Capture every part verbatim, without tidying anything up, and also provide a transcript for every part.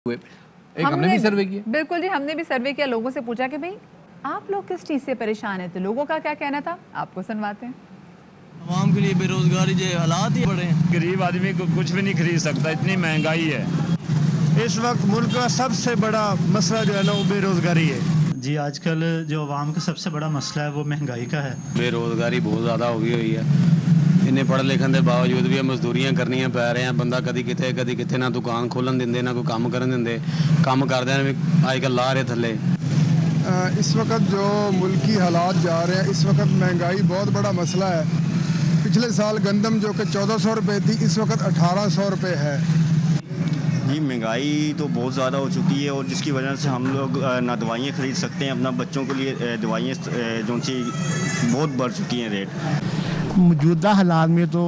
ہوئے ایک ہم نے بھی سروے کیا. بالکل جی, ہم نے بھی سروے کیا, لوگوں سے پوچھا کہ بھئی آپ لوگ کس چیز سے پریشان ہیں, تو لوگوں کا کیا کہنا تھا آپ کو سنواتے ہیں. عوام کے لیے بے روزگاری جو حالات ہی پڑے ہیں, غریب آدمی کو کچھ بھی نہیں خرید سکتا, اتنی مہنگائی ہے. اس وقت ملک کا سب سے بڑا مسئلہ جو ہے نا وہ بے روزگاری ہے. جی آج کل جو عوام کا سب سے بڑا مسئلہ ہے وہ مہنگائی کا ہے. بے روزگاری بہت زیادہ ہو گئی ہوئی ہے. انہیں پڑھ لکھن دے باوجود بھی مزدوریاں کرنیاں پی رہے ہیں. بندہ کدی کتے کدی کتے نہ دکان کھولن دیں نہ کوئی کام کرن دیں, کام کردے بھی آج کل لا رہے تھلے. اس وقت جو ملکی حالات جا رہے ہیں, اس وقت مہنگائی بہت بڑا مسئلہ ہے. پچھلے سال گندم جو کہ چودہ سو روپے تھی, اس وقت اٹھارہ سو روپے ہے. جی مہنگائی تو بہت زیادہ ہو چکی ہے, اور جس کی وجہ سے ہم لوگ نہ دوائیاں خرید سکتے ہیں. اپنا بچوں کے لیے دوائیاں جو سی بہت بڑھ چکی ہیں ریٹ. موجودہ حالات میں تو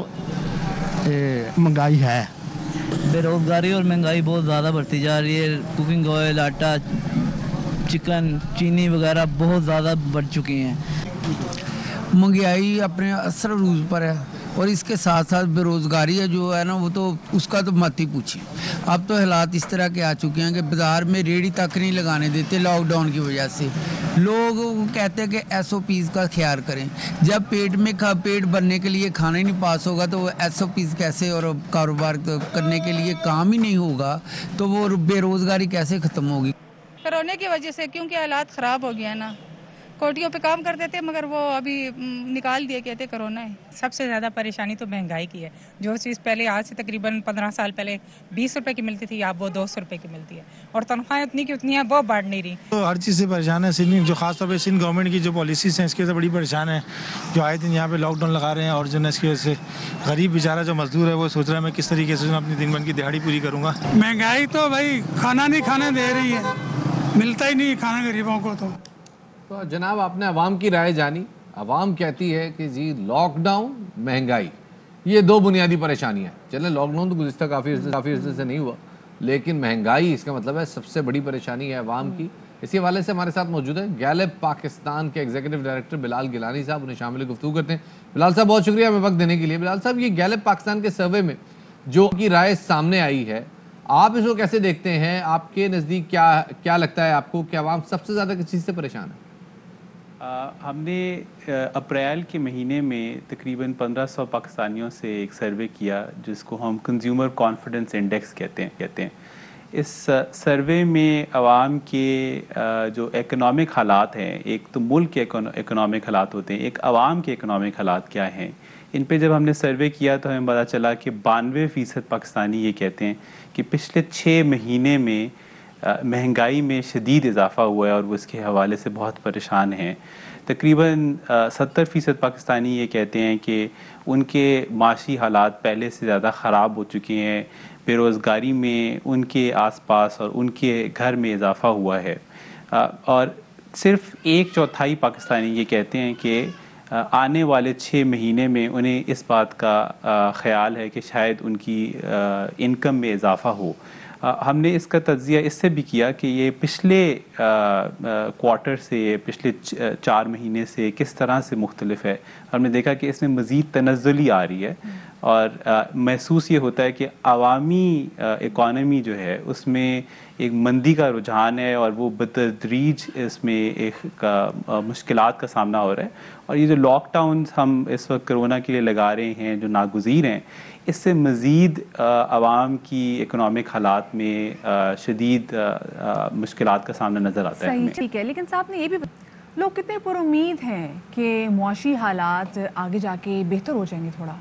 مہنگائی ہے. بے روزگاری اور مہنگائی بہت زیادہ بڑھتی جا رہی ہے. کوکنگ آئل, آٹا, چکن, چینی وغیرہ بہت زیادہ بڑھ چکی ہیں. مہنگائی اپنے اثر عروج پر ہے, اور اس کے ساتھ ساتھ بے روزگاری ہے جو ہے نا, وہ تو اس کا تو مت ہی پوچھیں. اب تو حالات اس طرح کے آ چکے ہیں کہ بازار میں ریڑھی تک نہیں لگانے دیتے لاک ڈاؤن کی وجہ سے. لوگ کہتے ہیں کہ ایس او پیز کا خیال کریں. جب پیٹ میں پیٹ بھرنے کے لیے کھانا ہی نہیں پاس ہوگا تو وہ ایس او پیز کیسے, اور کاروبار کرنے کے لیے کام ہی نہیں ہوگا تو وہ بے روزگاری کیسے ختم ہوگی. کرونے کی وجہ سے, کیونکہ حالات خراب ہو گیا نا. کوٹیوں پہ کام کرتے تھے مگر وہ ابھی نکال دیے, کہتے کرونا ہے. سب سے زیادہ پریشانی تو مہنگائی کی ہے. جو چیز پہلے آج سے تقریباً پندرہ سال پہلے بیس روپے کی ملتی تھی, اب وہ دو سو روپے کی ملتی ہے, اور تنخواہیں اتنی کی اتنی ہیں وہ بڑھ نہیں رہی. تو ہر چیز سے پریشان ہے. سندھ جو خاص طور پہ سندھ گورنمنٹ کی جو پالیسیز ہیں اس کی وجہ سے بڑی پریشان ہے. جو آئے دن یہاں پہ لاک ڈاؤن لگا رہے ہیں, اور جو ہے اس کی وجہ سے غریب بیچارہ جو مزدور ہے وہ سوچ رہا ہے میں کس طریقے سے اپنی دن بھر کی دہاڑی پوری کروں گا. مہنگائی تو بھائی کھانا نہیں کھانے دے رہی ہے, ملتا ہی نہیں کھانا غریبوں کو. تو تو جناب آپ نے عوام کی رائے جانی. عوام کہتی ہے کہ جی لاک ڈاؤن, مہنگائی, یہ دو بنیادی پریشانیاں. چلیں لاک ڈاؤن تو گزشتہ کافی عرصے کافی عرصے سے نہیں ہوا, لیکن مہنگائی اس کا مطلب ہے سب سے بڑی پریشانی ہے عوام کی. اسی حوالے سے ہمارے ساتھ موجود ہے گیلپ پاکستان کے ایگزیکٹو ڈائریکٹر بلال گیلانی صاحب. انہیں شامل گفتگو کرتے ہیں. بلال صاحب بہت شکریہ ہمیں وقت دینے کے لیے. بلال صاحب, یہ گیلپ پاکستان کے سروے میں جو کی رائے سامنے آئی ہے, آپ اس کو کیسے دیکھتے ہیں؟ آپ کے نزدیک کیا کیا لگتا ہے آپ کو کہ عوام سب سے زیادہ کس چیز سے پریشان ہے؟ ہم نے اپریل کے مہینے میں تقریباً پندرہ سو پاکستانیوں سے ایک سروے کیا جس کو ہم کنزیومر کانفیڈنس انڈیکس کہتے ہیں کہتے ہیں اس سروے میں عوام کے جو اکنامک حالات ہیں, ایک تو ملک کے اکنامک حالات ہوتے ہیں, ایک عوام کے اکنامک حالات کیا ہیں, ان پہ جب ہم نے سروے کیا تو ہمیں پتہ چلا کہ بانوے فیصد پاکستانی یہ کہتے ہیں کہ پچھلے چھ مہینے میں مہنگائی میں شدید اضافہ ہوا ہے اور وہ اس کے حوالے سے بہت پریشان ہیں. تقریباً ستر فیصد پاکستانی یہ کہتے ہیں کہ ان کے معاشی حالات پہلے سے زیادہ خراب ہو چکے ہیں. بے روزگاری میں ان کے آس پاس اور ان کے گھر میں اضافہ ہوا ہے, اور صرف ایک چوتھائی پاکستانی یہ کہتے ہیں کہ آنے والے چھ مہینے میں انہیں اس بات کا خیال ہے کہ شاید ان کی انکم میں اضافہ ہو. ہم نے اس کا تجزیہ اس سے بھی کیا کہ یہ پچھلے کوارٹر سے, پچھلے چار مہینے سے کس طرح سے مختلف ہے. ہم نے دیکھا کہ اس میں مزید تنزلی آ رہی ہے, اور محسوس یہ ہوتا ہے کہ عوامی اکانومی جو ہے اس میں ایک مندی کا رجحان ہے, اور وہ بتدریج اس میں ایک مشکلات کا سامنا ہو رہا ہے. اور یہ جو لاک ڈاؤنز ہم اس وقت کرونا کے لیے لگا رہے ہیں جو ناگزیر ہیں, اس سے مزید عوام کی اکنامک حالات میں شدید مشکلات کا سامنا نظر آتا ہے. صحیح, ٹھیک ہے, لیکن صاحب نے یہ بھی لوگ کتنے پر امید ہیں کہ معاشی حالات آگے جا کے بہتر ہو جائیں گے تھوڑا؟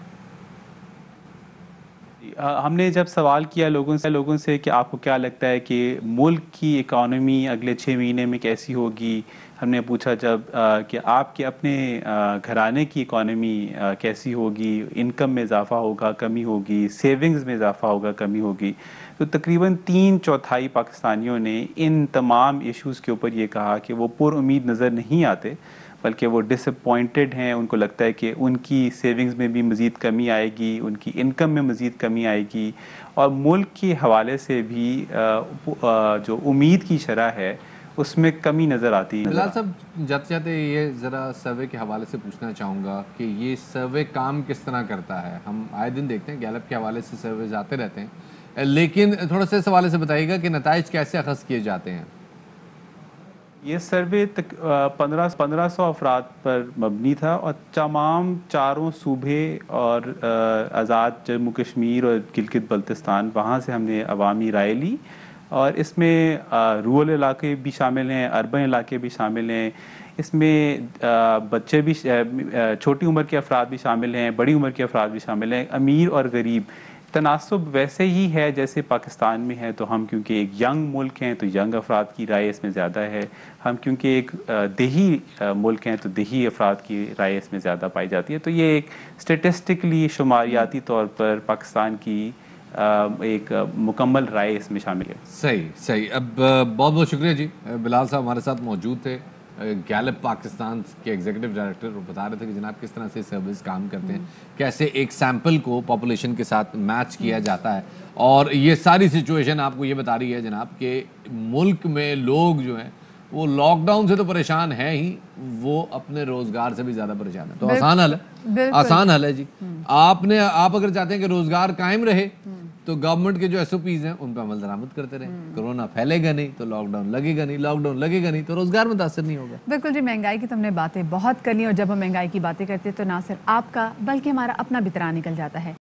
ہم نے جب سوال کیا لوگوں سے لوگوں سے کہ آپ کو کیا لگتا ہے کہ ملک کی اکانومی اگلے چھ مہینے میں کیسی ہوگی, ہم نے پوچھا جب کہ آپ کے اپنے گھرانے کی اکانومی کیسی ہوگی, انکم میں اضافہ ہوگا کمی ہوگی, سیونگز میں اضافہ ہوگا کمی ہوگی, تو تقریباً تین چوتھائی پاکستانیوں نے ان تمام ایشوز کے اوپر یہ کہا کہ وہ پر امید نظر نہیں آتے, بلکہ وہ ڈس اپوائنٹڈ ہیں. ان کو لگتا ہے کہ ان کی سیونگز میں بھی مزید کمی آئے گی, ان کی انکم میں مزید کمی آئے گی, اور ملک کے حوالے سے بھی جو امید کی شرح ہے اس میں کمی نظر آتی ہے. بلال صاحب, جاتے جاتے یہ ذرا سروے کے حوالے سے پوچھنا چاہوں گا کہ یہ سروے کام کس طرح کرتا ہے؟ ہم آئے دن دیکھتے ہیں گیلپ کے حوالے سے سرویز آتے رہتے ہیں, لیکن تھوڑا سا اس حوالے سے بتائیے گا کہ نتائج کیسے اخذ کیے جاتے ہیں؟ یہ سروے تک پندرہ پندرہ سو افراد پر مبنی تھا اور تمام چاروں صوبے اور آزاد جموں کشمیر اور گلگت بلتستان وہاں سے ہم نے عوامی رائے لی، اور اس میں رورل علاقے بھی شامل ہیں، اربن علاقے بھی شامل ہیں، اس میں بچے بھی چھوٹی عمر کے افراد بھی شامل ہیں، بڑی عمر کے افراد بھی شامل ہیں، امیر اور غریب۔ تناسب ویسے ہی ہے جیسے پاکستان میں ہے، تو ہم کیونکہ ایک ینگ ملک ہیں تو ینگ افراد کی رائے اس میں زیادہ ہے، ہم کیونکہ ایک دیہی ملک ہیں تو دیہی افراد کی رائے اس میں زیادہ پائی جاتی ہے۔ تو یہ ایک اسٹیٹسٹکلی شماریاتی طور پر پاکستان کی ایک مکمل رائے اس میں شامل ہے۔ صحیح صحیح اب بہت بہت شکریہ جی، بلال صاحب ہمارے ساتھ موجود تھے، گیلپ پاکستان کے ایگزیکٹو ڈائریکٹر، وہ بتا رہے تھے کہ جناب کس طرح سے سروس کام کرتے ہیں، کیسے ایک سیمپل کو پاپولیشن کے ساتھ میچ کیا جاتا ہے، اور یہ ساری سچویشن آپ کو یہ بتا رہی ہے جناب کہ ملک میں لوگ جو ہیں وہ لاک ڈاؤن سے تو پریشان ہیں ہی، وہ اپنے روزگار سے بھی زیادہ پریشان ہیں۔ تو آسان حل ہے، آسان حل ہے جی، آپ نے آپ اگر چاہتے ہیں کہ روزگار قائم رہے تو گورنمنٹ کے جو ایس او پیز ہیں ان پہ عمل درآمد کرتے رہیں، کرونا پھیلے گا نہیں تو لاک ڈاؤن لگے گا نہیں، لاک ڈاؤن لگے گا نہیں تو روزگار متاثر نہیں ہوگا۔ بالکل جی، مہنگائی کی تو ہم نے باتیں بہت کر لی، اور جب ہم مہنگائی کی باتیں کرتے ہیں تو نہ صرف آپ کا بلکہ ہمارا اپنا بھی طرح نکل جاتا ہے۔